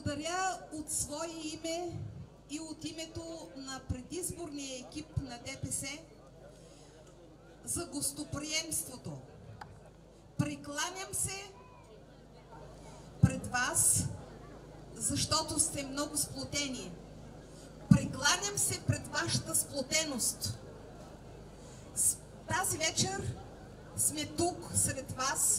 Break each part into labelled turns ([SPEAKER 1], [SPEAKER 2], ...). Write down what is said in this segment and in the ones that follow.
[SPEAKER 1] Благодаря от свое име и от името на предизборния екип на ДПС за гостоприемството. Прекланям се пред вас, защото сте много сплотени. Прекланям се пред вашата сплотеност. Тази вечер сме тук сред вас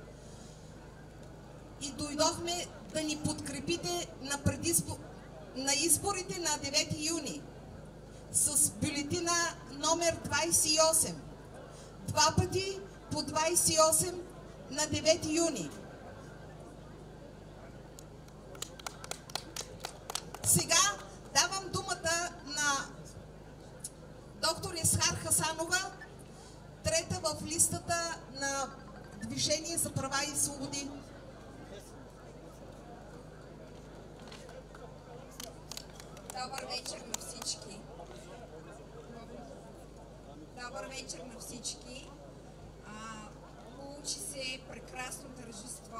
[SPEAKER 1] и дойдохме да ни подкрепите на изборите на 9 юни с бюлетина номер 28. Два пъти по 28 на 9 юни. Сега давам думата на доктор Исхар Хасанова, трета в листата на Движение за права и свободи.
[SPEAKER 2] Добър вечер на всички. Добър вечер на всички. Получи се прекрасно тържество.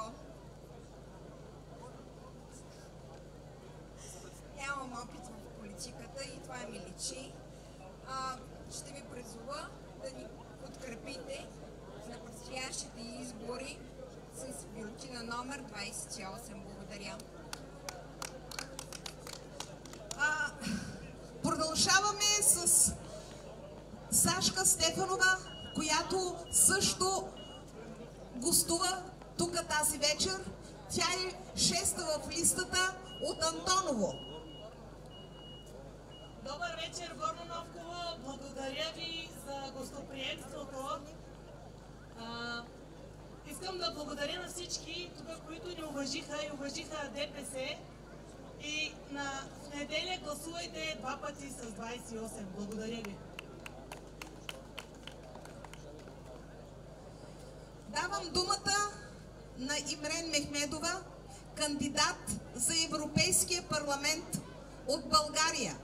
[SPEAKER 2] Нямам опит в политиката и това ми личи. Ще ви призова да ни подкрепите на предстоящите избори с бюлетина номер 28. Благодаря.
[SPEAKER 1] Продължаваме с Сашка Стефанова, която също гостува тук тази вечер. Тя е шеста в листата от Антоново.
[SPEAKER 3] Добър вечер, Горно Новково. Благодаря ви за гостоприемството. Искам да благодаря на всички тук, които ни уважиха и уважиха ДПС. И в неделя гласувайте два пъти с 28. Благодаря ви.
[SPEAKER 1] Давам думата на Имрен Мехмедова, кандидат за Европейския парламент от България.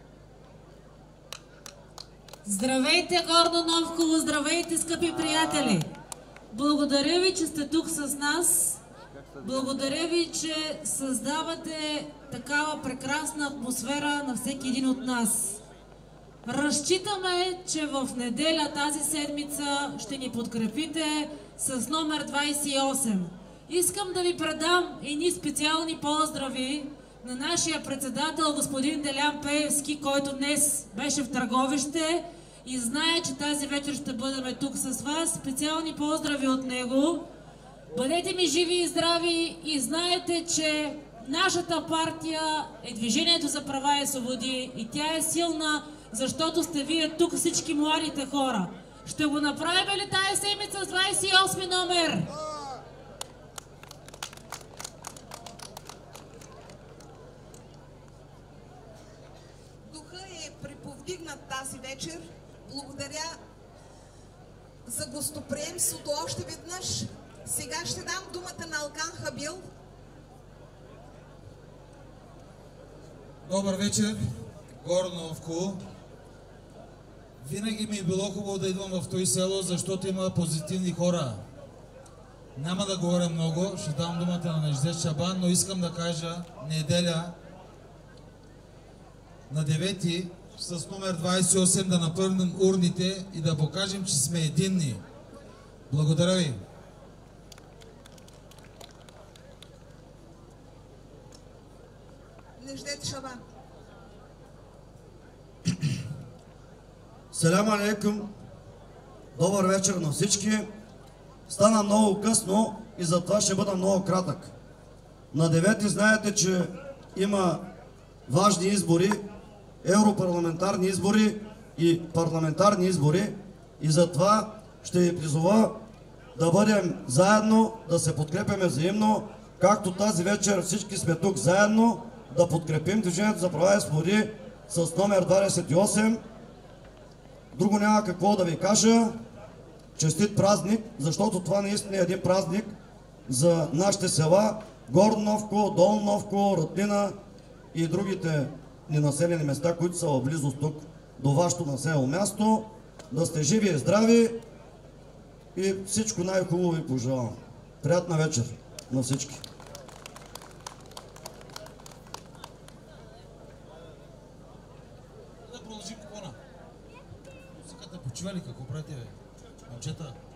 [SPEAKER 4] Здравейте, Горно Новково! Здравейте, скъпи приятели! Благодаря ви, че сте тук с нас. Благодаря ви, че създавате такава прекрасна атмосфера на всеки един от нас. Разчитаме, че в неделя тази седмица ще ни подкрепите с номер 28. Искам да ви предам едни специални поздрави на нашия председател господин Делян Пеевски, който днес беше в Търговище и знае, че тази вечер ще бъдем тук с вас. Специални поздрави от него. Бъдете ми живи и здрави и знаете, че нашата партия е Движението за права и свободи и тя е силна, защото сте вие тук всички младите хора. Ще го направим ли тази седмица с 28 номер?
[SPEAKER 1] Духа е преповдигнат тази вечер. Благодаря за гостоприемството още веднъж. Сега ще дам думата на Алкан Хабил.
[SPEAKER 5] Добър вечер, Горно Новково. Винаги ми е било хубаво да идвам в този село, защото има позитивни хора. Няма да говоря много, ще дам думата на Неждет Шабан, но искам да кажа неделя на 9 с номер 28 да напълним урните и да покажем, че сме единни. Благодаря ви.
[SPEAKER 1] Неждет Шабан.
[SPEAKER 6] Салям алейкум. Добър вечер на всички. Стана много късно и затова ще бъда много кратък. На 9 знаете, че има важни избори, европарламентарни избори и парламентарни избори и затова ще ви призова да бъдем заедно, да се подкрепяме взаимно, както тази вечер всички сме тук заедно, да подкрепим Движението за права и свободи с номер 28. Друго няма какво да ви кажа. Честит празник, защото това наистина е един празник за нашите села Горно Новково, Долно Новково, Ратлина и другите ненаселени места, които са в близост тук до вашето населено място. Да сте живи и здрави и всичко най-хубаво ви пожелавам. Приятна вечер на всички!
[SPEAKER 5] да продължим купона. Музиката почива ли? Какво правите, бе? Момчета?